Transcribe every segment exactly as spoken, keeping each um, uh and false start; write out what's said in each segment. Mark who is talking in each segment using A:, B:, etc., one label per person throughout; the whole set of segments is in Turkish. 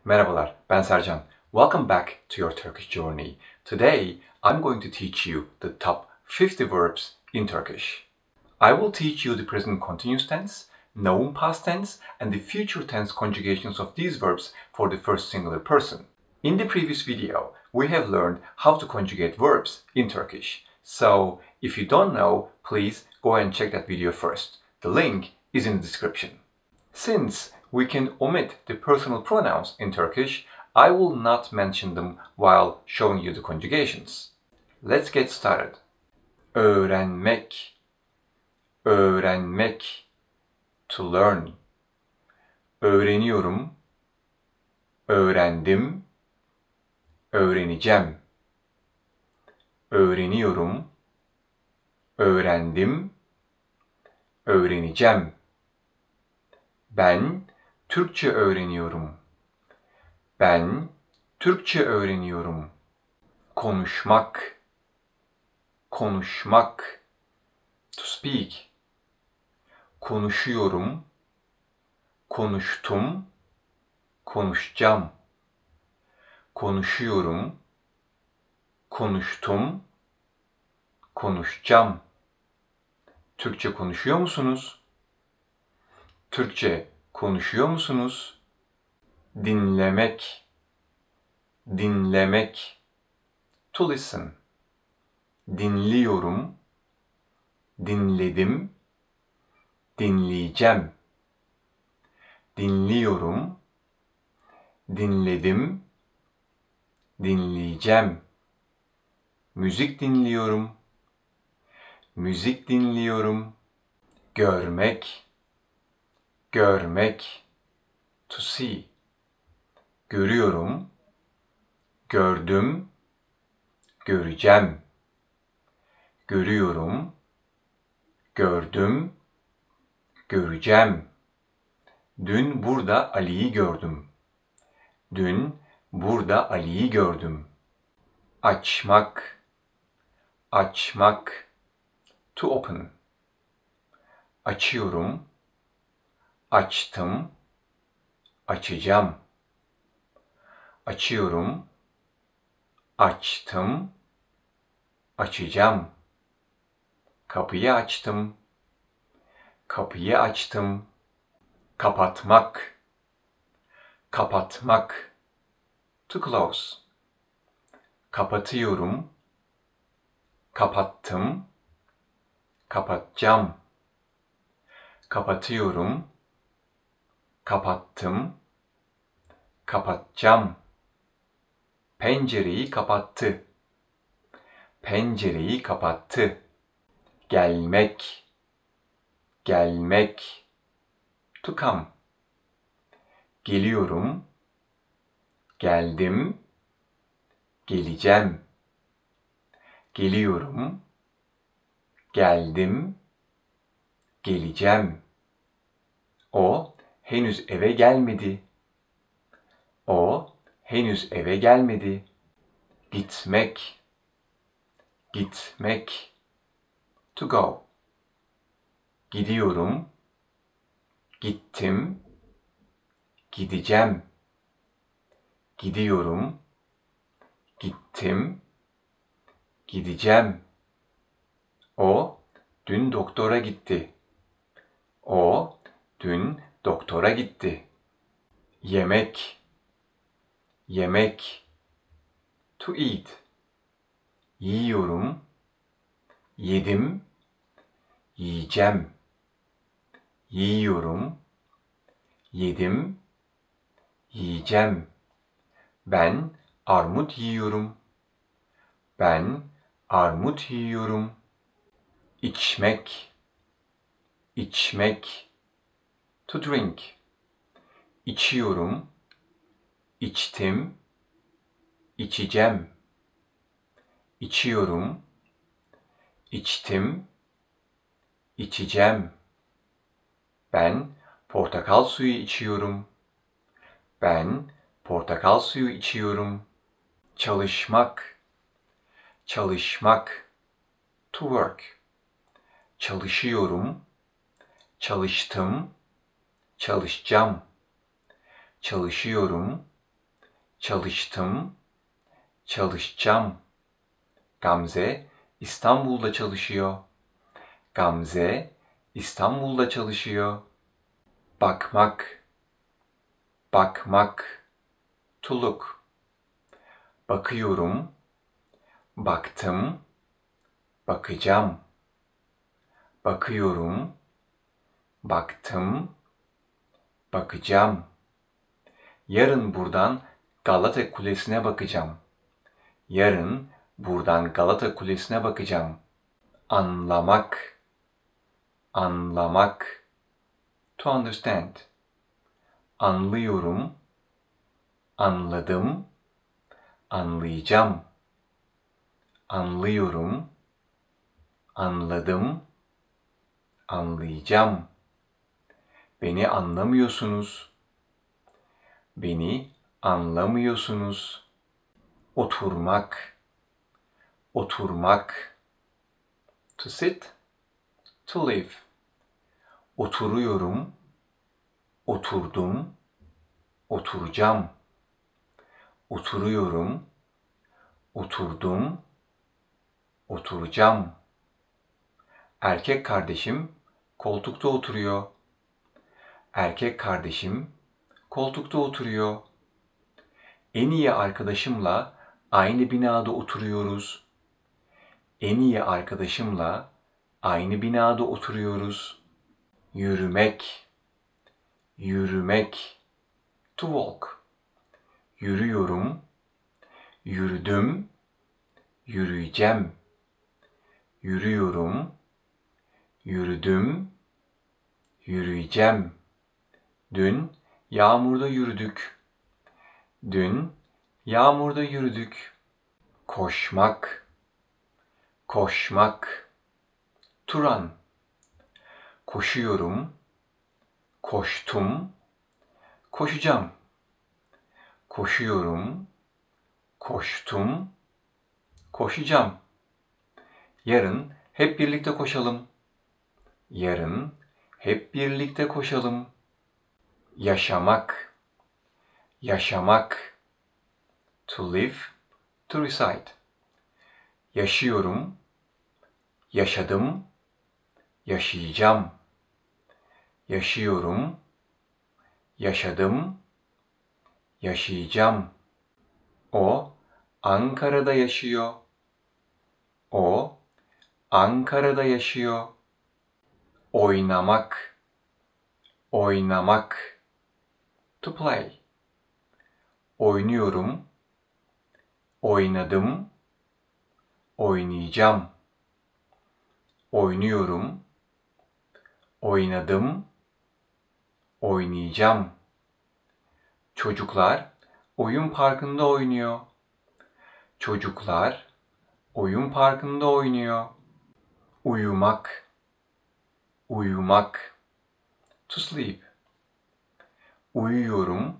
A: Merhabalar, ben Sercan. Welcome back to your Turkish journey. Today, I'm going to teach you the top fifty verbs in Turkish. I will teach you the present continuous tense, known past tense, and the future tense conjugations of these verbs for the first singular person. In the previous video, we have learned how to conjugate verbs in Turkish. So, if you don't know, please go and check that video first. The link is in the description. Since we can omit the personal pronouns in Turkish, I will not mention them while showing you the conjugations. Let's get started. Öğrenmek, öğrenmek, to learn. Öğreniyorum, öğrendim, öğreneceğim. Öğreniyorum, öğrendim, öğreneceğim. Ben Türkçe öğreniyorum. Ben Türkçe öğreniyorum. Konuşmak, konuşmak, to speak. Konuşuyorum, konuştum, konuşacağım. Konuşuyorum, konuştum, konuşacağım. Türkçe konuşuyor musunuz? Türkçe konuşuyor musunuz? Dinlemek, dinlemek, to listen. Dinliyorum, dinledim, dinleyeceğim. Dinliyorum, dinledim, dinleyeceğim. Müzik dinliyorum, müzik dinliyorum. Görmek, görmek, to see. Görüyorum, gördüm, göreceğim. Görüyorum, gördüm, göreceğim. Dün burada Ali'yi gördüm. Dün burada Ali'yi gördüm. Açmak, açmak, to open. Açıyorum, açtım, açacağım. Açıyorum, açtım, açacağım. Kapıyı açtım, kapıyı açtım. Kapatmak, kapatmak, to close. Kapatıyorum, kapattım, kapatacağım. Kapatıyorum, kapattım, kapatacağım. Pencereyi kapattı, pencereyi kapattı. Gelmek, gelmek, to come. Geliyorum, geldim, geleceğim. Geliyorum, geldim, geleceğim. O henüz eve gelmedi. O henüz eve gelmedi. Gitmek, gitmek, to go. Gidiyorum, gittim, gideceğim. Gidiyorum, gittim, gideceğim. O dün doktora gitti. O dün doktora gitti. Yemek, yemek, to eat. Yiyorum, yedim, yiyeceğim. Yiyorum, yedim, yiyeceğim. Ben armut yiyorum. Ben armut yiyorum. İçmek, içmek, to drink. İçiyorum, içtim, içeceğim. İçiyorum, içtim, içeceğim. Ben portakal suyu içiyorum. Ben portakal suyu içiyorum. Çalışmak, çalışmak, to work. Çalışıyorum, çalıştım, çalışacağım. Çalışıyorum, çalıştım, çalışacağım. Gamze İstanbul'da çalışıyor. Gamze İstanbul'da çalışıyor. Bakmak, bakmak, to look. Bakıyorum, baktım, bakacağım. Bakıyorum, baktım, bakacağım. Yarın buradan Galata Kulesi'ne bakacağım. Yarın buradan Galata Kulesi'ne bakacağım. Anlamak, anlamak, to understand. Anlıyorum, anladım, anlayacağım. Anlıyorum, anladım, anlayacağım. Beni anlamıyorsunuz. Beni anlamıyorsunuz. Oturmak, oturmak, to sit, to live. Oturuyorum, oturdum, oturacağım. Oturuyorum, oturdum, oturacağım. Erkek kardeşim koltukta oturuyor. Erkek kardeşim koltukta oturuyor. En iyi arkadaşımla aynı binada oturuyoruz. En iyi arkadaşımla aynı binada oturuyoruz. Yürümek, yürümek, to walk. Yürüyorum, yürüdüm, yürüyeceğim. Yürüyorum, yürüdüm, yürüyeceğim. Dün yağmurda yürüdük. Dün yağmurda yürüdük. Koşmak, koşmak, to run. Koşuyorum, koştum, koşacağım. Koşuyorum, koştum, koşacağım. Yarın hep birlikte koşalım. Yarın hep birlikte koşalım. Yaşamak, yaşamak, to live, to reside. Yaşıyorum, yaşadım, yaşayacağım. Yaşıyorum, yaşadım, yaşayacağım. O Ankara'da yaşıyor. O Ankara'da yaşıyor. Oynamak, oynamak, to play. Oynuyorum, oynadım, oynayacağım. Oynuyorum, oynadım, oynayacağım. Çocuklar oyun parkında oynuyor. Çocuklar oyun parkında oynuyor. Uyumak, uyumak, to sleep. Uyuyorum,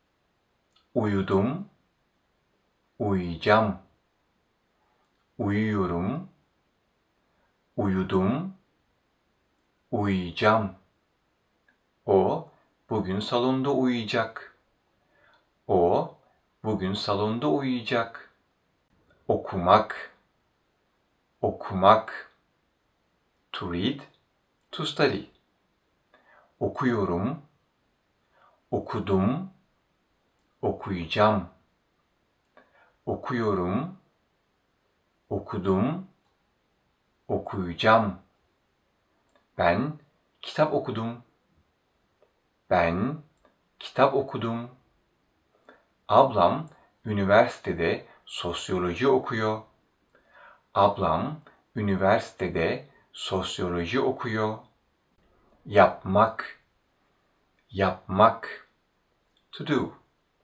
A: uyudum, uyuyacağım. Uyuyorum, uyudum, uyuyacağım. O bugün salonda uyuyacak. O bugün salonda uyuyacak. Okumak, okumak, to read, to study. Okuyorum, okudum, okuyacağım. Okuyorum, okudum, okuyacağım. Ben kitap okudum. Ben kitap okudum. Ablam üniversitede sosyoloji okuyor. Ablam üniversitede sosyoloji okuyor. Yapmak, yapmak, to do.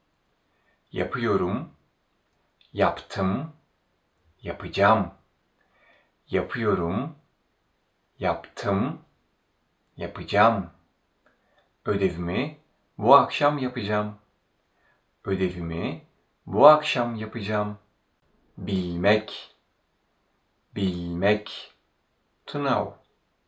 A: Yapıyorum, yaptım, yapacağım. Yapıyorum, yaptım, yapacağım. Ödevimi bu akşam yapacağım. Ödevimi bu akşam yapacağım. Bilmek, bilmek, to know.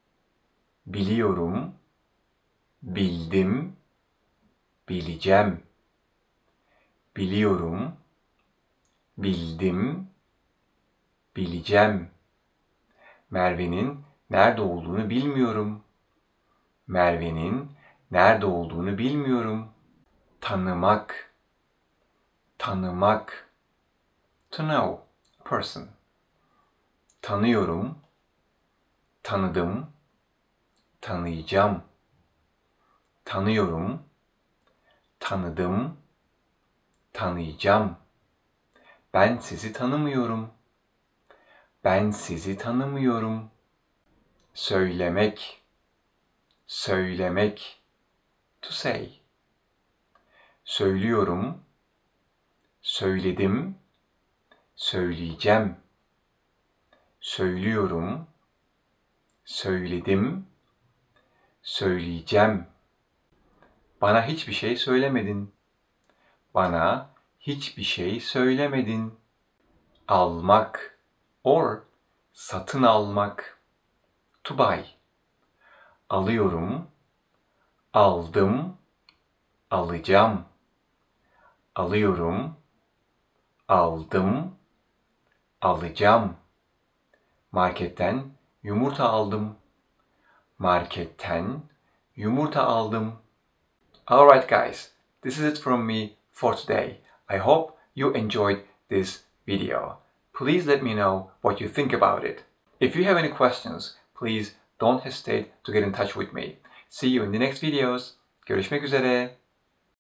A: Biliyorum, bildim, bileceğim. biliyorum, bildim, bileceğim. Merve'nin nerede olduğunu bilmiyorum. Merve'nin nerede olduğunu bilmiyorum. Tanımak, tanımak. To know, a person. Tanıyorum, tanıdım, tanıyacağım. Tanıyorum, tanıdım, tanıyacağım. Ben sizi tanımıyorum. Ben sizi tanımıyorum. Söylemek, söylemek. To say. Söylüyorum, söyledim, söyleyeceğim. Söylüyorum, söyledim, söyleyeceğim. Bana hiçbir şey söylemedin. Bana hiçbir şey söylemedin. Almak or satın almak. To buy. Alıyorum, aldım, alacağım. Alıyorum, aldım, alacağım. Marketten yumurta aldım. Marketten yumurta aldım. Alright guys, this is it from me for today. I hope you enjoyed this video. Please let me know what you think about it. If you have any questions, please don't hesitate to get in touch with me. See you in the next videos. Görüşmek üzere.